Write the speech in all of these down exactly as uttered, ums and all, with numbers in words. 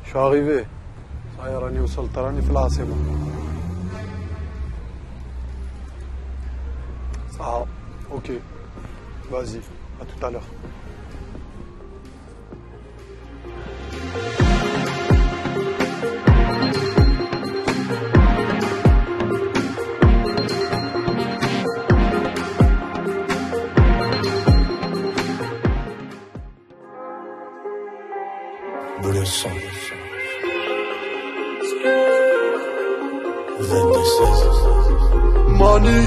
شو arrivé. صاير راني وصلت راني في العاصمة. صح. اوكي. Vas-y. À tout à l'heure. Bresson vingt-deux seize Money.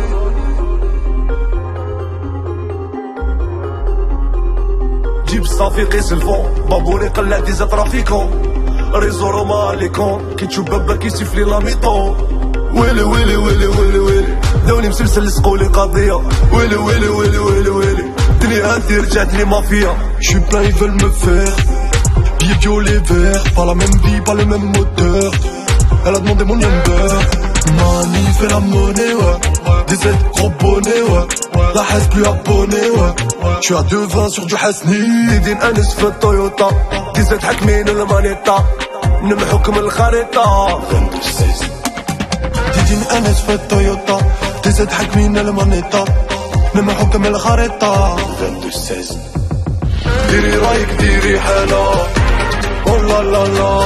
جيب الصافي قيس الفون بابوني قلع ديزا ترافيكون ريزو روما عليكم كي تشوف بابا كيسيفلي لا ميطون ويلي ويلي ويلي ويلي ويلي داوني مسلسل لصقولي قضية ويلي ويلي ويلي ويلي ويلي دنيا انتي رجعتلي مافيا J'suis plein ils veulent me faire Billets violets verts Pas la même vie, pas le même moteur Elle a demandé mon number Mani fait la monnaie ouais Des aides gros bonnet ouais La haisse plus abonné ouais J'suis à deux vingt sur du Hasni Tidine Anis في الطويوتا دي زاد حاكمين المانيتا نمحوكم الخريطة vingt-deux seize تيدين أنس في الطويوتا دي زاد حاكمين المانيتا نمحوكم الخريطة vingt-deux seize ديري رايك ديري حالة أو لا لا لا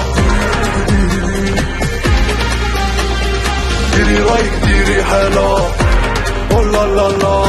ديري رايك ديري حالة أو لا لا لا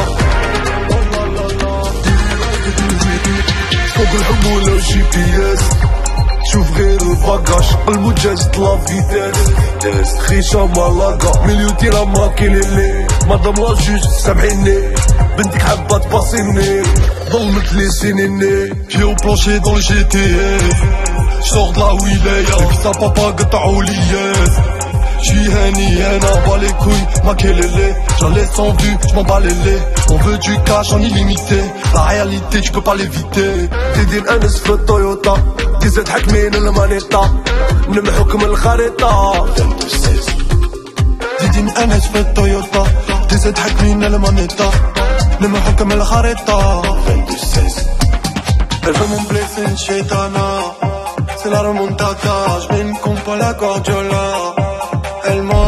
فوق الحمولة جي بي اس شوف غير الباكاج قلبو جازت لا فيتاس خيشة مالاكا مليو درهم ماكين اللي مدام لا جوج سامحيني بنتك حابة تباصيني ظلمت لي سنيني بيي او بلونشي دون جي تي اف شسور دلا ولاية بيسا بابا قطعو ليا J'suis Henny, Henna, bas les couilles, ma kelele J'en laisse en vue, j'm'en bats les laits On veut du cash en illimité La réalité, tu peux pas l'éviter Tidine Anis في الطويوتا دي زاد حاكمين المانيتا نمحوكم الخريطة vingt-deux seize تيدين أنس في الطويوتا دي زاد حاكمين المانيتا نمحوكم الخريطة vingt-deux seize Elle veut mon blessé une chétana C'est la remontada, j'mets une compa la Guardiola Elle m'a